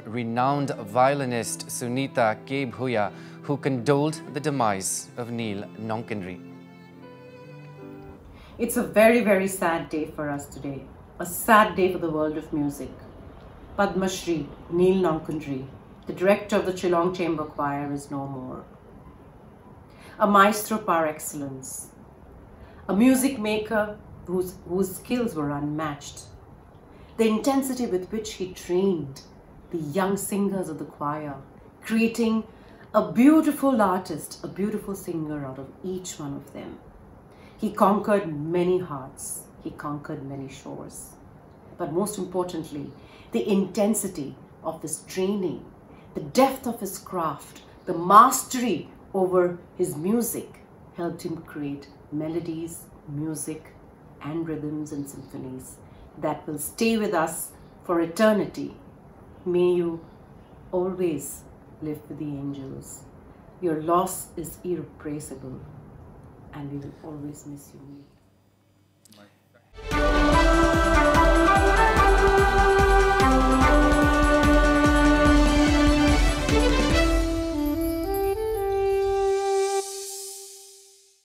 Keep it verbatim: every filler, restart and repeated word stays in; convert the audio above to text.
renowned violinist Sunita K. Bhuya, who condoled the demise of Neil Nonkandri. It's a very, very sad day for us today. A sad day for the world of music. Padma Shri Neil Nonkandri, the director of the Shillong Chamber Choir, is no more. A maestro par excellence. A music maker whose, whose skills were unmatched. The intensity with which he trained the young singers of the choir, creating a beautiful artist, a beautiful singer out of each one of them. He conquered many hearts, he conquered many shores. But most importantly, the intensity of his training, the depth of his craft, the mastery over his music helped him create melodies, music, and rhythms and symphonies that will stay with us for eternity. May you always live with the angels. Your loss is irreplaceable, and we will always miss you.